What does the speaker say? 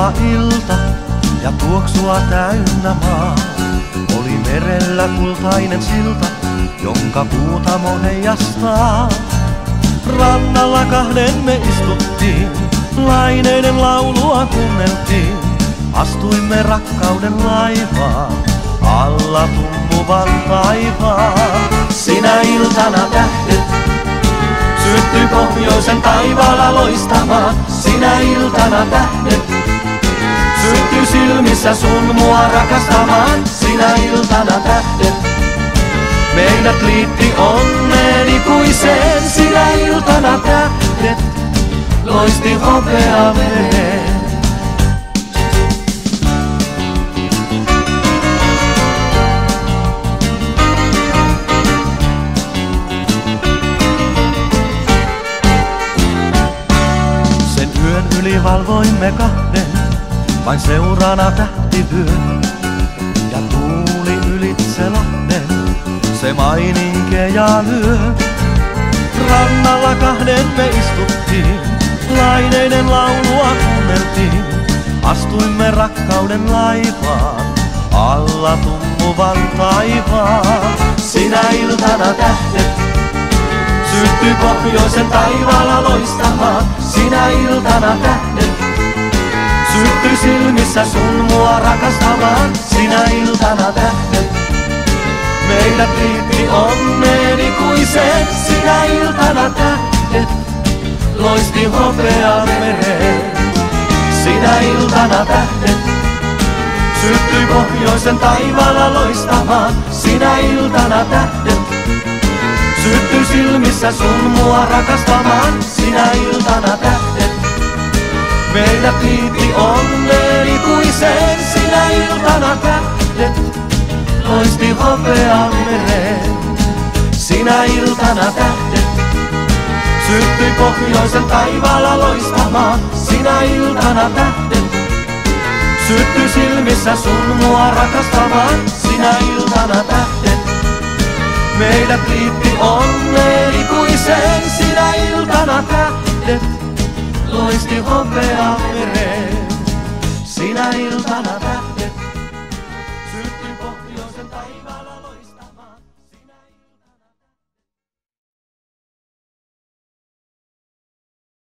Kirkasta ilta ja tuoksua täynnä maa. Oli merellä kultainen silta, jonka puutamo heijastaa. Rannalla kahden me istuttiin, laineiden laulua kuunneltiin. Astuimme rakkauden laivaan, alla tummuvan taivaan. Sinä iltana tähdet syttyi pohjoisen taivaalla loistamaan. Sinä iltana tähdet syttyi silmissä sun mua rakastamaan. Sinä iltana tähdet meidät liitti onneen ikuiseen. Sinä iltana tähdet loisti hopea mereen. Sen yön yli valvoimme kahden, vain seurana tähtivyö. Ja tuuli ylitse lahden, se maininkeja lyö. Rannalla kahden me istuttiin, laineiden laulua kuunneltiin. Astuimme rakkauden laivaan, alla tummuvan taivaan. Sinä iltana tähdet syttyi pohjoisen taivaalla loistamaan. Sinä iltana tähdet syttyi silmissä sun mua rakastamaan. Sinä iltana tähdet meidät liitti onneen ikuiseen. Sinä iltana tähdet loisti hopea mereen. Sinä iltana tähdet syttyi pohjoisen taivaalla loistamaan. Sinä iltana tähdet syttyi silmissä sun mua rakastamaan. Sinä iltana tähdet meidät liitti onneen ikuiseen. Sinä iltana tähdet loisti hopea mereen. Sinä iltana tähdet syttyi pohjoisen taivaalla loistamaan. Sinä iltana tähdet syttyi silmissä sun mua rakastamaan. Sinä iltana tähdet meidät liitti onneen ikuiseen. Sinä iltana tähdet loisti hopea mereen. Sinä iltana tähdet